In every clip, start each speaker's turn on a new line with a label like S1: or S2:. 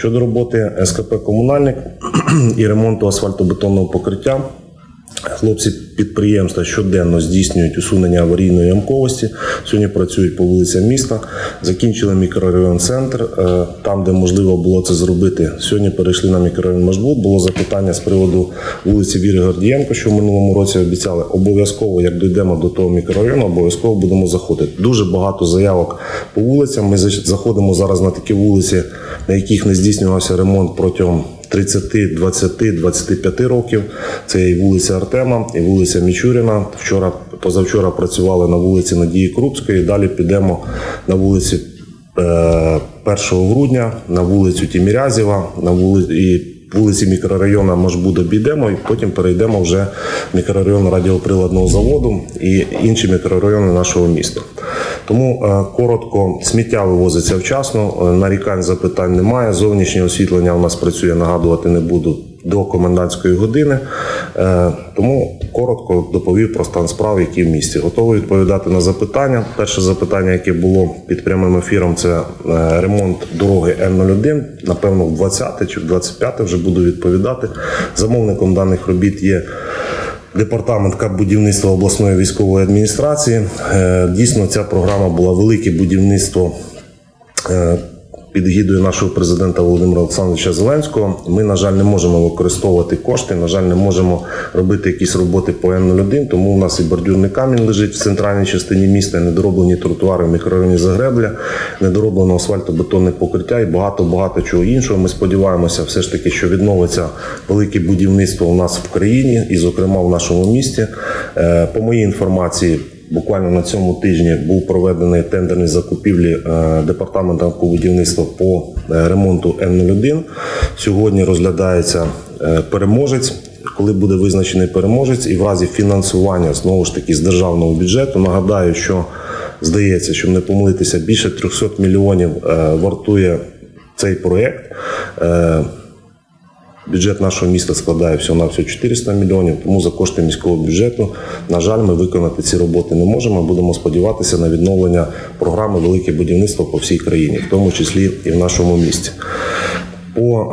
S1: Щодо роботи СКП «Комунальник» і ремонту асфальтобетонного покриття, хлопці підприємства щоденно здійснюють усунення аварійної ямковості. Сьогодні працюють по вулицям міста. Закінчили мікрорайон «Центр», там, де можливо було це зробити. Сьогодні перейшли на мікрорайон «Машбут». Було запитання з приводу вулиці Віри Гордієнко, що в минулому році обіцяли. Обов'язково, як дійдемо до того мікрорайону, обов'язково будемо заходити. Дуже багато заявок по вулицям. Ми заходимо зараз на такі вулиці, на яких не здійснювався ремонт протягом 30, 20, 25 років. Це і вулиця Артема, і вулиця Мічуріна. Позавчора працювали на вулиці Надії Крупської. Далі підемо на вулиці 1 грудня, на вулицю Тімірязєва, на вулиці мікрорайону Машбут обійдемо, і потім перейдемо вже в мікрорайон радіоприладного заводу і інші мікрорайони нашого міста. Тому коротко, сміття вивозиться вчасно, нарікань, запитань немає. Зовнішнє освітлення у нас працює, нагадувати не буду, до комендантської години. Тому коротко доповів про стан справ, які в місті. Готовий відповідати на запитання. Перше запитання, яке було під прямим ефіром, це ремонт дороги Н-01. Напевно, в 20 чи в 25 вже буду відповідати. Замовником даних робіт є Департамент капбудівництва обласної військової адміністрації. Дійсно, ця програма була велике будівництво під егідою нашого президента Володимира Олександровича Зеленського. Ми, на жаль, не можемо використовувати кошти, на жаль, не можемо робити якісь роботи по Н-01, тому у нас і бордюрний камінь лежить в центральній частині міста, недороблені тротуари в мікрорайоні Загребля, недороблено асфальтобетонне покриття і багато чого іншого. Ми сподіваємося все ж таки, що відновиться велике будівництво у нас в країні і, зокрема, в нашому місті. По моїй інформації, буквально на цьому тижні був проведений тендерні закупівлі Департаментом будівництва по ремонту Н-01. Сьогодні розглядається переможець. Коли буде визначений переможець і в разі фінансування, знову ж таки, з державного бюджету, нагадаю, що, здається, щоб не помилитися, більше 300 мільйонів вартує цей проєкт. Бюджет нашого міста складає всього-навсього 400 мільйонів, тому за кошти міського бюджету, на жаль, ми виконати ці роботи не можемо. Будемо сподіватися на відновлення програми «Велике будівництво» по всій країні, в тому числі і в нашому місті. По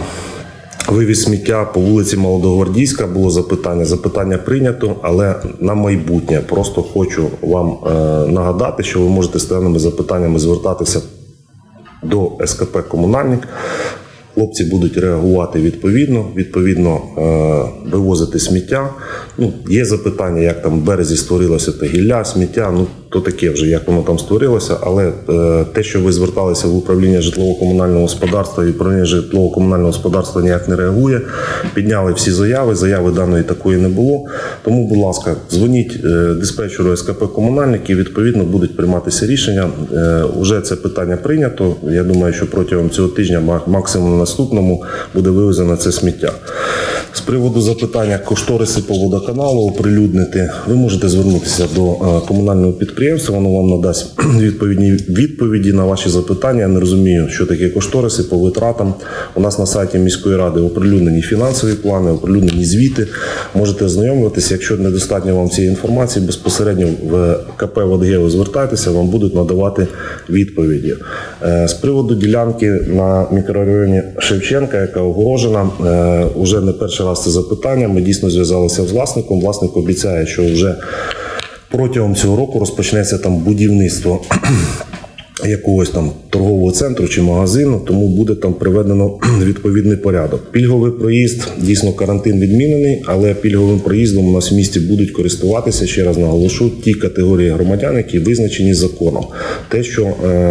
S1: вивіз сміття по вулиці Молодогвардійська було запитання. Запитання прийнято, але на майбутнє. Просто хочу вам нагадати, що ви можете з даними запитаннями звертатися до СКП «Комунальник». Хлопці будуть реагувати відповідно вивозити сміття. Є запитання, як там в березі створилося те гілля, сміття, то таке вже, як воно там створилося, але те, що ви зверталися в управління житлово-комунального господарства, і управління житлово-комунального господарства ніяк не реагує, підняли всі заяви даної такої не було. Тому, будь ласка, дзвоніть диспетчеру СКП «Комунальник» і відповідно будуть прийматися рішення. Уже це питання прийнято. Я думаю, що протягом цього тижня, максимум наступному, буде вивезено це сміття. З приводу запитання кошториси по водоканалу оприлюднити, ви можете звернутися до комунального підприємства, воно вам надасть відповідні відповіді на ваші запитання. Я не розумію, що таке кошториси по витратам. У нас на сайті міської ради оприлюднені фінансові плани, оприлюднені звіти. Можете ознайомлюватися. Якщо недостатньо вам цієї інформації, безпосередньо в КП «Водгео» звертайтеся, вам будуть надавати відповіді. З приводу ділянки на мікрорайоні Шевченка, яка огорожена, вже не перший раз це запитання. Ми дійсно зв'язалися з власником. Власник обіцяє, що вже протягом цього року розпочнеться там будівництво якогось там торгового центру чи магазину, тому буде там приведено відповідний порядок. Пільговий проїзд, дійсно карантин відмінений, але пільговим проїздом у нас в місті будуть користуватися, ще раз наголошу, ті категорії громадян, які визначені законом. Те, що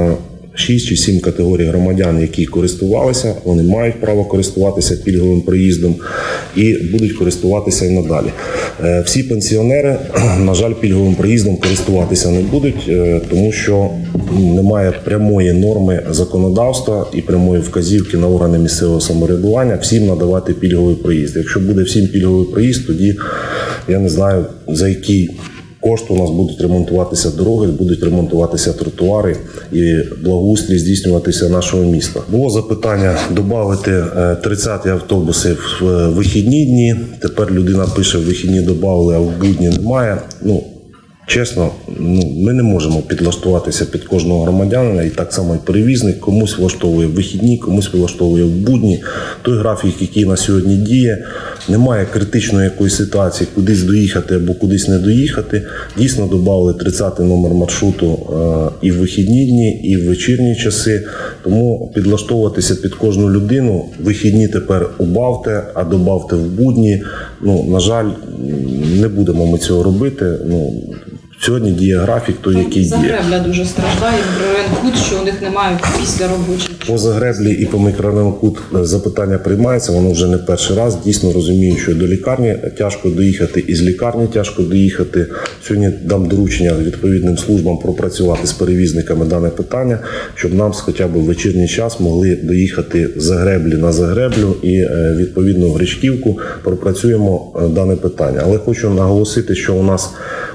S1: 6 чи 7 категорій громадян, які користувалися, вони мають право користуватися пільговим проїздом і будуть користуватися і надалі. Всі пенсіонери, на жаль, пільговим проїздом користуватися не будуть, тому що немає прямої норми законодавства і прямої вказівки на органи місцевого самоврядування всім надавати пільговий проїзд. Якщо буде всім пільговий проїзд, тоді я не знаю, за який кошт у нас будуть ремонтуватися дороги, будуть ремонтуватися тротуари і благоустрій здійснюватися нашого міста. Було запитання додати 30 автобуси в вихідні дні. Тепер людина пише, в вихідні додали, а в будні немає. Чесно, ми не можемо підлаштуватися під кожного громадянина, і так само і перевізник комусь влаштовує в вихідні, комусь влаштовує в будні. Той графік, який на сьогодні діє, немає критичної якоїсь ситуації, кудись доїхати або кудись не доїхати. Дійсно, додали 30-й номер маршруту і в вихідні дні, і в вечірні часи. Тому підлаштовуватися під кожну людину, вихідні тепер убавте, а добавте в будні. На жаль, не будемо ми цього робити. Сьогодні діє графік той, який діє.
S2: Загребля дуже страждає, мікрорайон Кут, що у них немає після робочих.
S1: По Загреблі і по мікрорайону Кут запитання приймається, воно вже не перший раз. Дійсно розумію, що до лікарні тяжко доїхати, і з лікарні тяжко доїхати. Сьогодні дам доручення відповідним службам пропрацювати з перевізниками дане питання, щоб нам хоча б в вечірній час могли доїхати з Загреблі на Загреблю і відповідно в Гречківку пропрацюємо дане питання. Але хочу наголосити, що у нас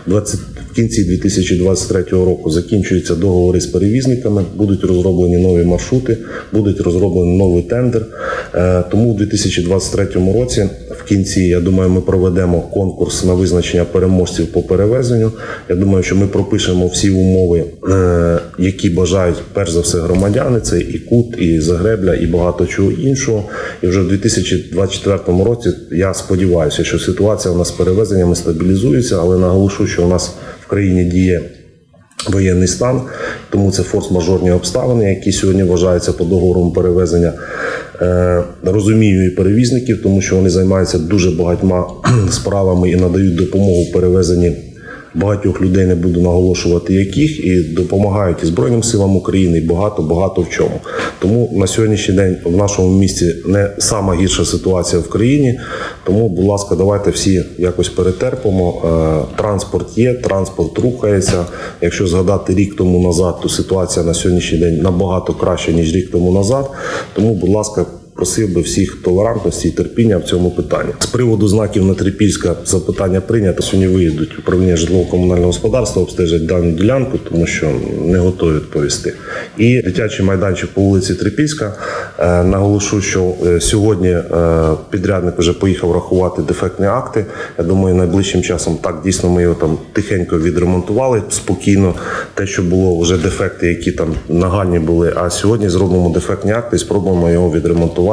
S1: в кінці 2023 року закінчуються договори з перевізниками, будуть розроблені нові маршрути, буде розроблений новий тендер. Тому у 2023 році в кінці, я думаю, ми проведемо конкурс на визначення переможців по перевезенню. Я думаю, що ми пропишемо всі умови, які бажають, перш за все, громадяни. Це і Кут, і Загребля, і багато чого іншого. І вже в 2024 році я сподіваюся, що ситуація у нас з перевезеннями стабілізується, але наголошу, що у нас в країні діє воєнний стан, тому це форс-мажорні обставини, які сьогодні вважаються по договорам перевезення. Розумію і перевізників, тому що вони займаються дуже багатьма справами і надають допомогу в перевезенні багатьох людей, не буду наголошувати яких, і допомагають і Збройним силам України, і багато в чому. Тому на сьогоднішній день в нашому місті не сама гірша ситуація в країні, тому, будь ласка, давайте всі якось перетерпимо. Транспорт є, транспорт рухається. Якщо згадати рік тому назад, то ситуація на сьогоднішній день набагато краща, ніж рік тому назад. Тому, будь ласка, просив би всіх толерантності і терпіння в цьому питанні. З приводу знаків на Трипільська запитання прийнято. Сьогодні виїдуть управління житлово-комунального господарства, обстежать дану ділянку, тому що не готові відповісти. І дитячий майданчик по вулиці Трипільська. Наголошу, що сьогодні підрядник вже поїхав рахувати дефектні акти. Я думаю, найближчим часом так, дійсно, ми його там тихенько відремонтували, спокійно. Те, що було вже дефекти, які там нагальні були, а сьогодні зробимо дефектні акти і спробуємо його відремонтувати.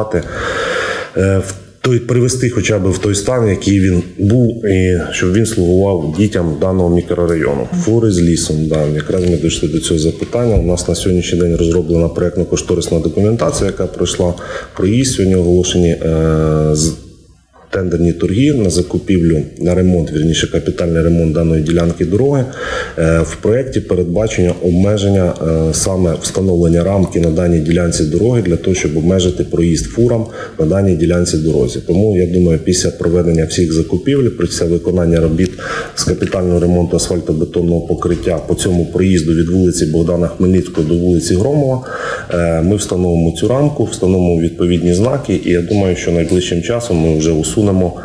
S1: Привести хоча б в той стан, який він був, і щоб він слугував дітям даного мікрорайону. Фури з лісом, да, якраз ми дійшли до цього запитання. У нас на сьогоднішній день розроблена проєктно-кошторисна документація, яка пройшла проїзд. Сьогодні оголошені тендерні торги на закупівлю, на ремонт, вірніше капітальний ремонт даної ділянки дороги. В проєкті передбачено обмеження, саме встановлення рамки на даній ділянці дороги для того, щоб обмежити проїзд фурам на даній ділянці дорозі. Тому, я думаю, після проведення всіх закупівель, після виконання робіт з капітального ремонту асфальтобетонного покриття по цьому проїзду від вулиці Богдана Хмельницького до вулиці Громова, ми встановимо цю рамку, встановимо відповідні знаки, і я думаю, що найближчим часом ми вже усунемо.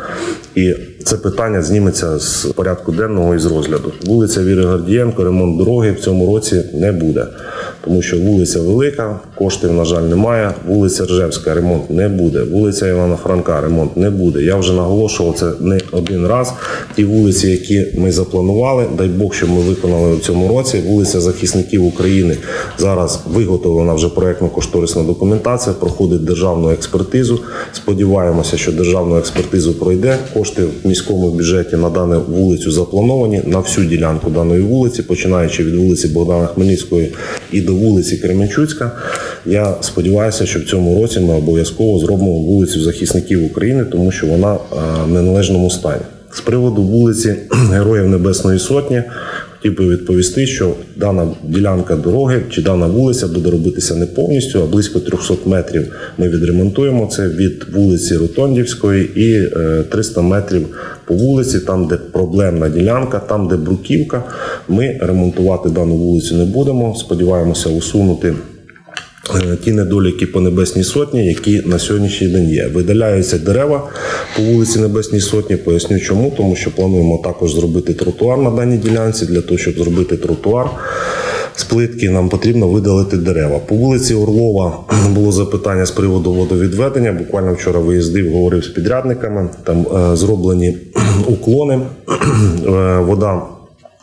S1: І це питання зніметься з порядку денного і з розгляду. Вулиця Віри Гордієнко, ремонт дороги в цьому році не буде. Тому що вулиця велика, коштів, на жаль, немає. Вулиця Ржевська, ремонт не буде. Вулиця Івана Франка, ремонт не буде. Я вже наголошував це не один раз. Ті вулиці, які ми запланували, дай Бог, щоб ми виконали в цьому році. Вулиця Захисників України, зараз виготовлена вже проєктно-кошторисна документація, проходить державну експертизу. Сподіваємося, що державну експертизу пройде. Кошти в міському бюджеті на дану вулицю заплановані, на всю ділянку даної вулиці, починаючи від вулиці Богдана Хмельницького і до вулиці Кременчуцька. Я сподіваюся, що в цьому році ми обов'язково зробимо вулицю Захисників України, тому що вона в неналежному стані. З приводу вулиці Героїв Небесної Сотні, хотів би відповісти, що дана ділянка дороги чи дана вулиця буде робитися не повністю, а близько 300 метрів ми відремонтуємо. Це від вулиці Ротондівської і 300 метрів по вулиці, там, де проблемна ділянка, там, де бруківка. Ми ремонтувати дану вулицю не будемо. Сподіваємося усунути ті недоліки по Небесній Сотні, які на сьогоднішній день є. Видаляються дерева по вулиці Небесній Сотні. Поясню чому. Тому що плануємо також зробити тротуар на даній ділянці. Для того, щоб зробити тротуар з плитки, нам потрібно видалити дерева. По вулиці Орлова було запитання з приводу водовідведення. Буквально вчора виїздив, говорив з підрядниками. Там зроблені уклони. Вода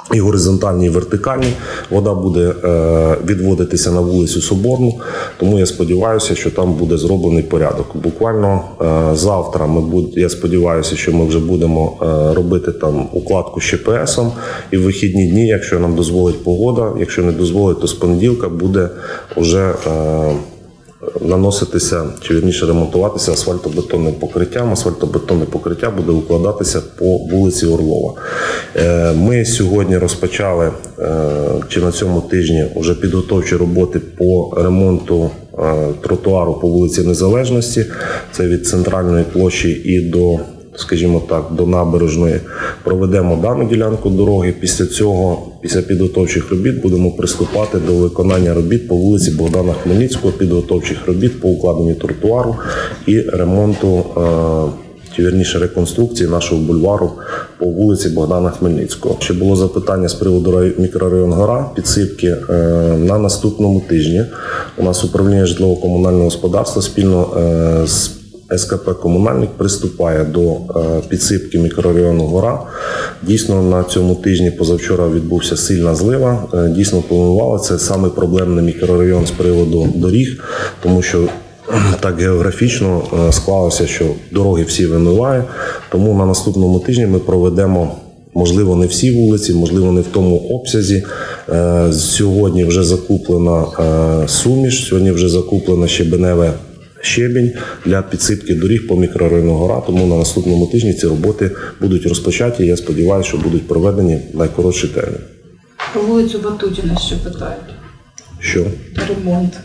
S1: і горизонтальні, і вертикальні. Вода буде відводитися на вулицю Соборну, тому я сподіваюся, що там буде зроблений порядок. Буквально завтра я сподіваюся, що ми вже будемо робити там укладку з ЩПСом, і в вихідні дні, якщо нам дозволить погода, якщо не дозволить, то з понеділка буде вже наноситися, чи вірніше ремонтуватися асфальтобетонним покриттям. Асфальтобетонне покриття буде укладатися по вулиці Орлова. Ми сьогодні розпочали, чи на цьому тижні, вже підготовчі роботи по ремонту тротуару по вулиці Незалежності. Це від центральної площі і до, скажімо так, до набережної. Проведемо дану ділянку дороги. Після цього, після підготовчих робіт, будемо приступати до виконання робіт по вулиці Богдана Хмельницького, підготовчих робіт по укладенню тротуару і ремонту, чи вірніше реконструкції нашого бульвару по вулиці Богдана Хмельницького. Ще було запитання з приводу мікрорайон Гора, підсипки. На наступному тижні у нас управління житлово-комунального господарства спільно з СКП «Комунальник» приступає до підсипки мікрорайону Гора. Дійсно, на цьому тижні позавчора відбувся сильна злива. Дійсно, планували. Це саме проблемний мікрорайон з приводу доріг, тому що так географічно склалося, що дороги всі вимиває. Тому на наступному тижні ми проведемо, можливо, не всі вулиці, можливо, не в тому обсязі. Сьогодні вже закуплена суміш, сьогодні вже закуплена щебень для підсипки доріг по мікрорайону Гора, тому на наступному тижні ці роботи будуть розпочаті. Я сподіваюся, що будуть проведені в найкоротший термін.
S2: Про вулицю Ватутіна ще питають.
S1: Що?
S2: Ремонт.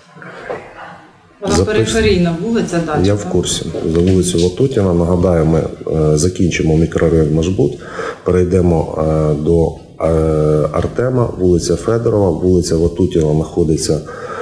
S2: Вона периферійна вулиця, дача.
S1: Я в курсі. За вулицю Ватутіна, нагадаю, ми закінчимо мікрорайон Машбут, перейдемо до Артема, вулиця Федорова, вулиця Ватутіна знаходиться.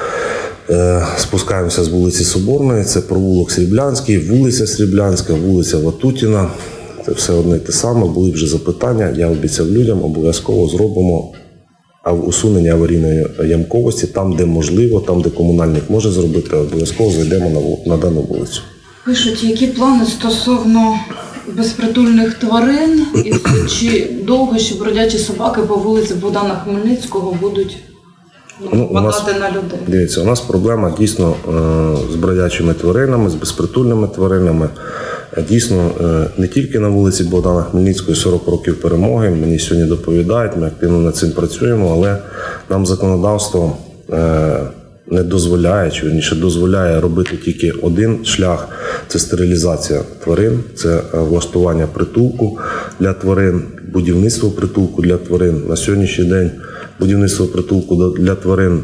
S1: Спускаємося з вулиці Соборної, це провулок Сріблянський, вулиця Сріблянська, вулиця Ватутіна. Це все одне й те саме. Були вже запитання. Я обіцяв людям, обов'язково зробимо усунення аварійної ямковості там, де можливо, там, де комунальник може зробити, обов'язково зайдемо на дану вулицю.
S2: Пишуть, які плани стосовно безпритульних тварин і чи довго ще бродячі собаки по вулиці Богдана Хмельницького будуть нападати на людей?
S1: Дивіться, у нас проблема дійсно з бродячими тваринами, з безпритульними тваринами. Дійсно, не тільки на вулиці Богдана Хмельницького 40 років перемоги, мені сьогодні доповідають, ми активно над цим працюємо, але нам законодавство не дозволяє, чи вірніше дозволяє робити тільки один шлях – це стерилізація тварин, це влаштування притулку для тварин, будівництво притулку для тварин. На сьогоднішній день будівництво притулку для тварин,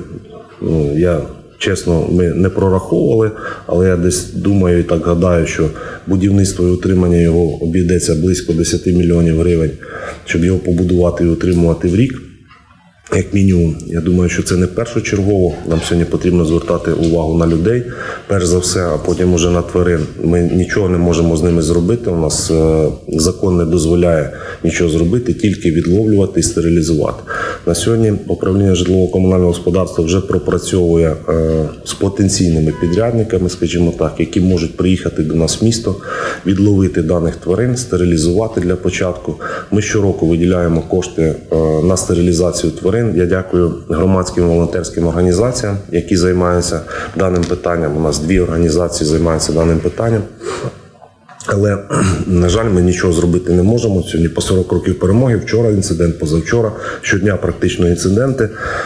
S1: чесно, ми не прораховували, але я десь думаю і так гадаю, що будівництво і утримання його обійдеться близько 10 мільйонів гривень, щоб його побудувати і утримувати в рік, як мінімум. Я думаю, що це не першочергово. Нам сьогодні потрібно звертати увагу на людей, перш за все, а потім уже на тварин. Ми нічого не можемо з ними зробити. У нас закон не дозволяє нічого зробити, тільки відловлювати і стерилізувати. На сьогодні управління житлово-комунального господарства вже пропрацьовує з потенційними підрядниками, скажімо так, які можуть приїхати до нас в місто, відловити даних тварин, стерилізувати для початку. Ми щороку виділяємо кошти на стерилізацію тварин. Я дякую громадським волонтерським організаціям, які займаються даним питанням. У нас 2 організації займаються даним питанням. Але, на жаль, ми нічого зробити не можемо. Сьогодні по 40 років перемоги, вчора інцидент, позавчора, щодня практично інциденти.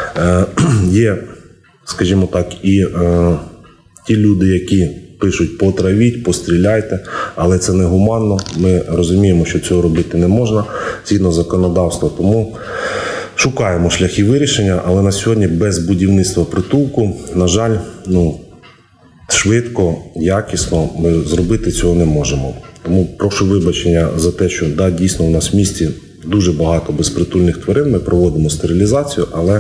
S1: Є, скажімо так, і ті люди, які пишуть «потравіть», «постріляйте», але це негуманно. Ми розуміємо, що цього робити не можна згідно законодавства, тому шукаємо шляхи вирішення, але на сьогодні без будівництва притулку, на жаль, швидко, якісно ми зробити цього не можемо. Тому прошу вибачення за те, що дійсно у нас в місті дуже багато безпритульних тварин, ми проводимо стерилізацію, але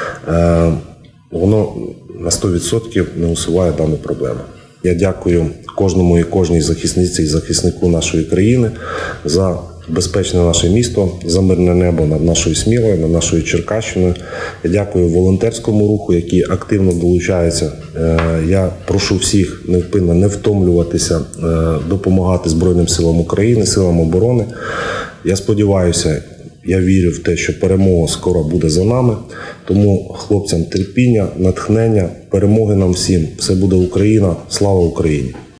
S1: воно на 100% не усуває дану проблему. Я дякую кожному і кожній захисниці і захиснику нашої країни за безпечне наше місто, за мирне небо над нашою Смілою, над нашою Черкащиною. Я дякую волонтерському руху, який активно долучається. Я прошу всіх невпинно не втомлюватися, допомагати Збройним силам України, силам оборони. Я сподіваюся, Я вірю в те, що перемога скоро буде за нами. Тому хлопцям терпіння, натхнення, перемоги нам всім. Все буде Україна. Слава Україні!